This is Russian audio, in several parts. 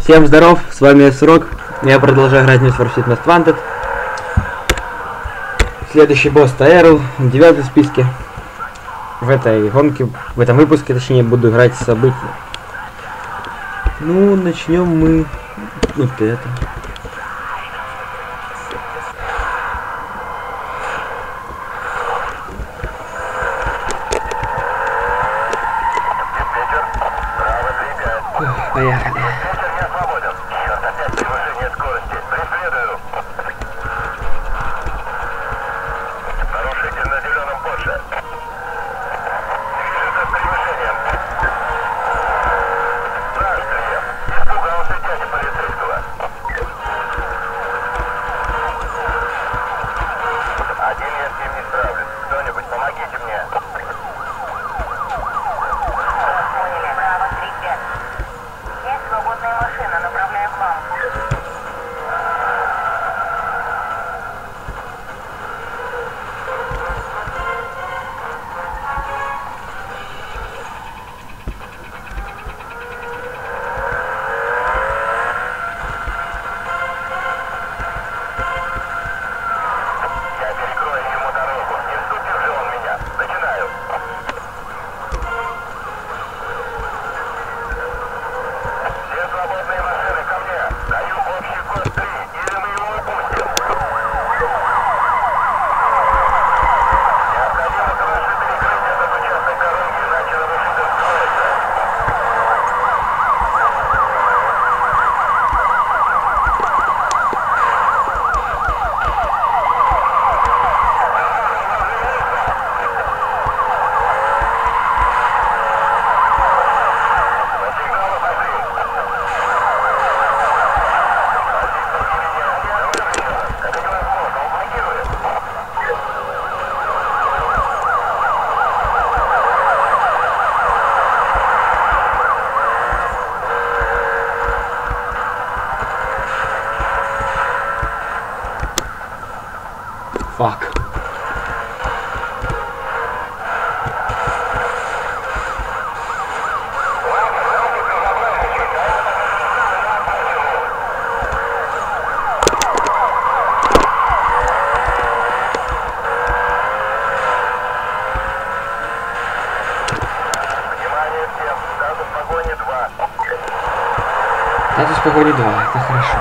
Всем здоров, с вами Срок. Я продолжаю играть Need for Speed Most Wanted. Следующий босс Таэрл, 9 в списке. В этой гонке, в этом выпуске, точнее, буду играть события. Ну, начнем мы вот это. Поехали. Fuck. Статус погони 2, это хорошо.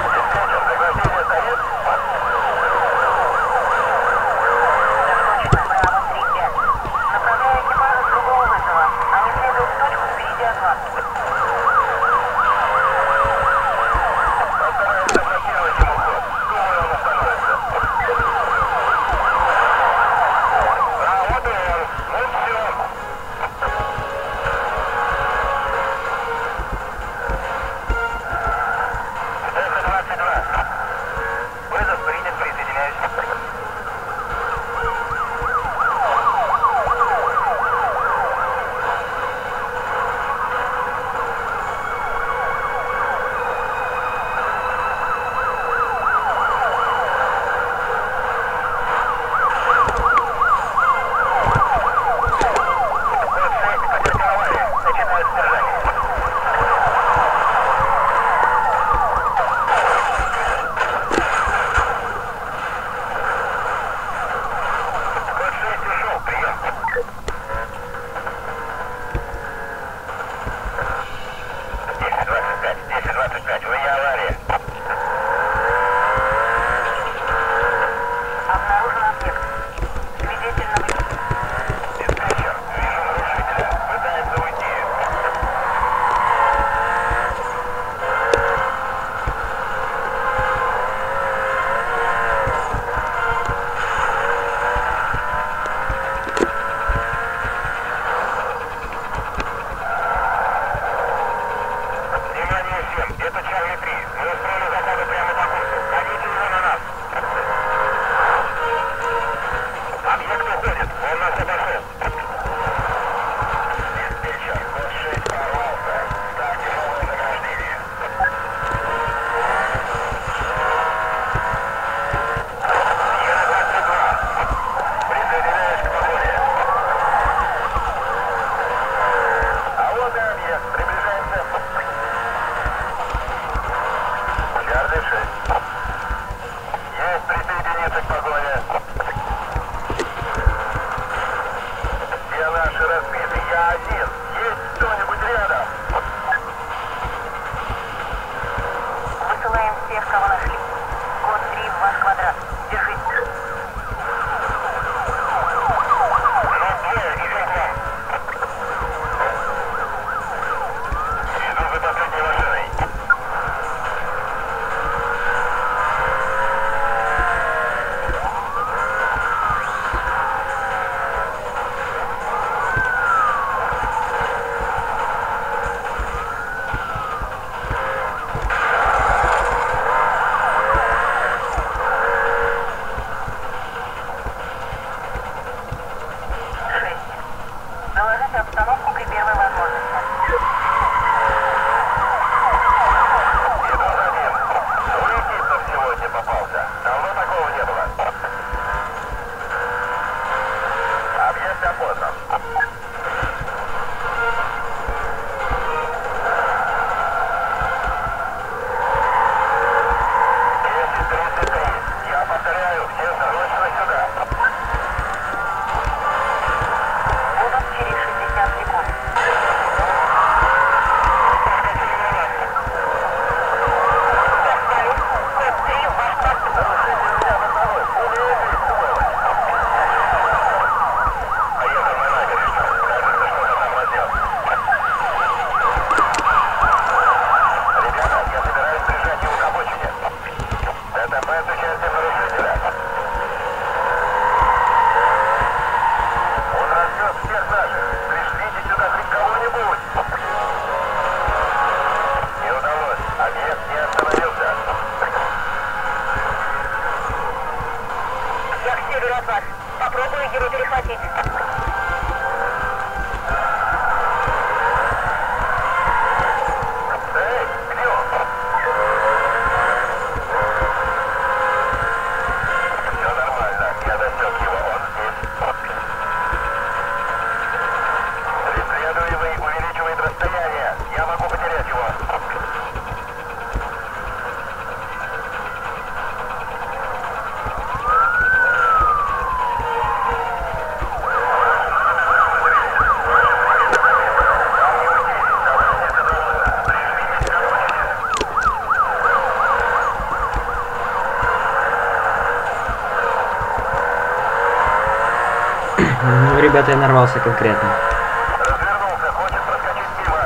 Ну, ребята, я нарвался конкретно. Развернулся, хочет проскочить мимо.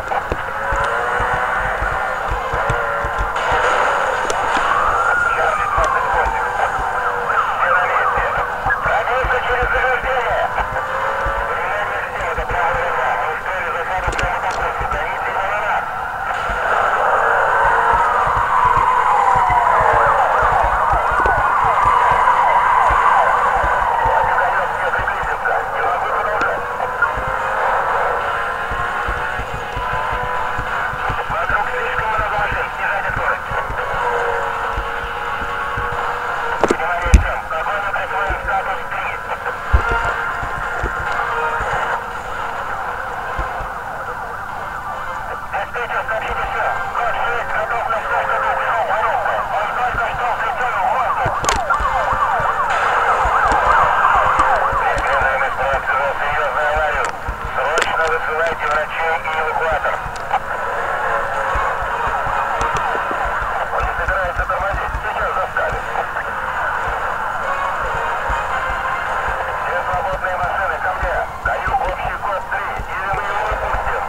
Чарли 28. Все на месте. Пробился через заграждение. Примерно с ним, это правая рука. Мы устроили засаду прямо по курсу. Гоните его на нас. Огонек мне приблизился. Не могу продолжать. Вокруг слишком много машин. Снижайте скорость. Внимание всем. Спокойно присвоим статус 3. Диспетчер, сообщите все. Код 6 готов на все, чтобы ушел воронку. Он только что влетел в воздух. Прекрасный эксплуатировал серьезную аварию. Срочно высылайте врачей и эвакуатор. Он не собирается тормозить. Сейчас заставит. Все свободные машины ко мне. Даю общий код 3. Или мы его выпустим.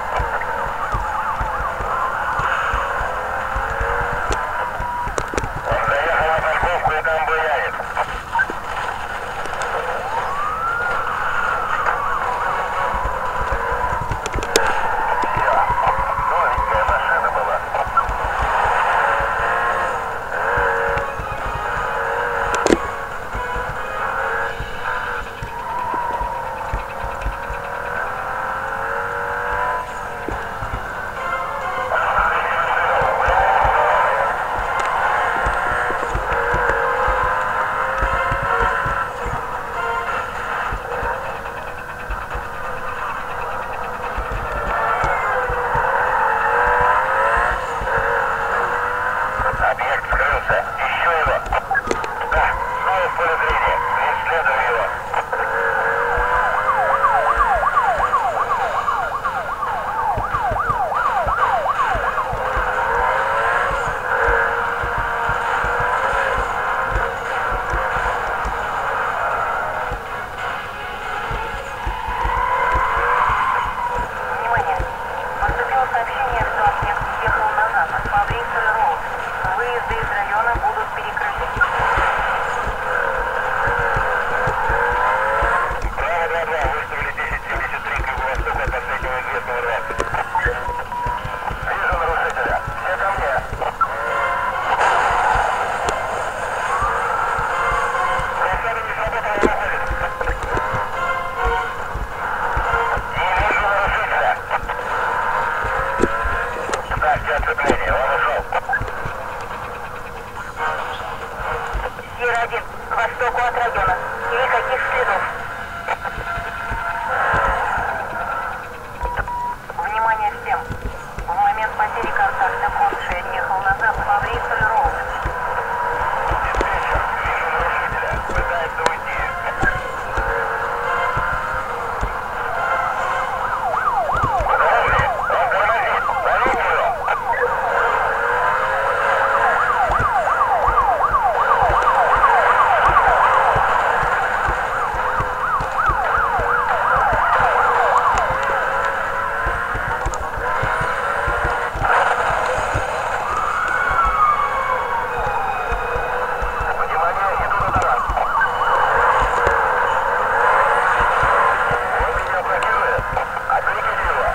Он заехал на парковку и там буянит. Все. Новенькая машина была. Объект скрылся. Ищу его. Да, снова в поле зрения. Преследую его. Внимание! Поступило сообщение, что объект съехал на запад по Бристоль-Роуд. Выезды из района будут перекрыты. Право 2-2. Выставили 1073 к юго-востоку от последнего известного 20. Вижу нарушителя. Все ко мне. Засада не сработала, он уходит. Не вижу нарушителя. Ставьте оцепление, он ушел. Сьерра-1, к востоку от района. Никаких следов. Внимание всем! В момент потери контакта код 6 ехал на запад по Бристоль-Роуд. Диспетчер, вижу нарушителя. Пытается уйти. Готовы? Он тормозит. Ловите его. Внимание, иду на таран. Он меня блокирует. Отвлеките его.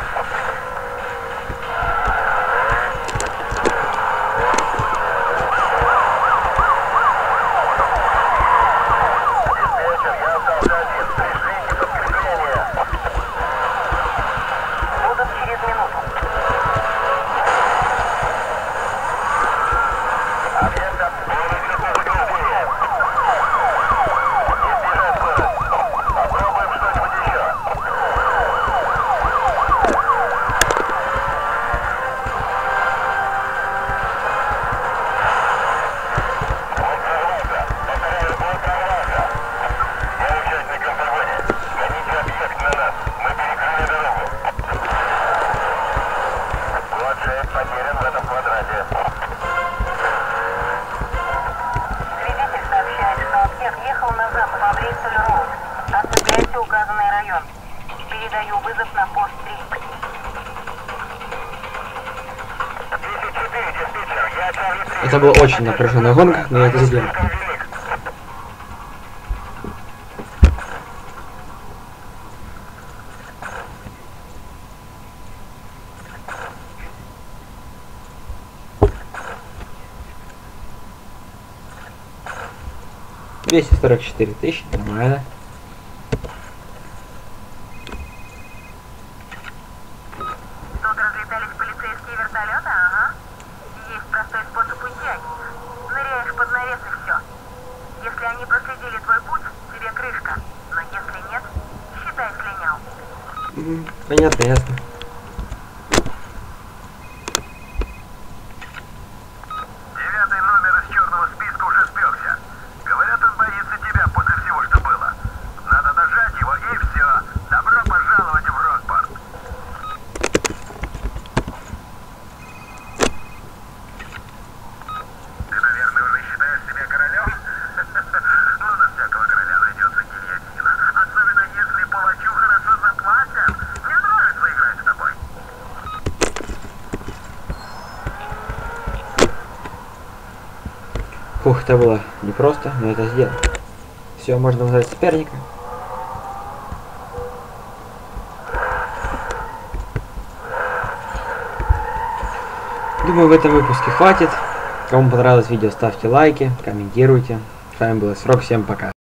Диспетчер, я остался один. Пришлите подкрепление. Будут через минуту. Объект полный вверху заграждения. Не снижай скорость. Попробуем что-нибудь еще. Он прорвался. Повторяю, он прорвался. Я участник контрабанды. Гоните объект на нас. Мы перекрыли дорогу. Код 6 потерян в этом квадрате. Свидетель сообщает, что объект ехал на запад по Бристоль-Роуд. Осветляйте указанный район. Передаю вызов на пост 3. 10-4, диспетчер, я Чарли 3. Это была очень напряженная гонка, но я это сделал. Велик. 244 тысячи, нормально. Тут разлетались полицейские вертолеты, ага. Есть простой способ уйти от них. Ныряешь под навес и все. Если они проследили твой путь, тебе крышка. Но если нет, считай, слинял. Понятно, ясно. Девятый номер из черного списка уже спекся. Говорят, он боится тебя после всего, что было. Надо дожать его и все. Добро пожаловать в Рокпорт. Ты, наверное, уже считаешь себя королем? Ну, на всякого короля найдется гильотина. Особенно если палачу хорошо заплатят. Мне нравится играть с тобой. Фух, это было непросто, но это сделал. Все, можно вызвать соперника. Думаю, в этом выпуске хватит. Кому понравилось видео, ставьте лайки, комментируйте. С вами был Срок, всем пока.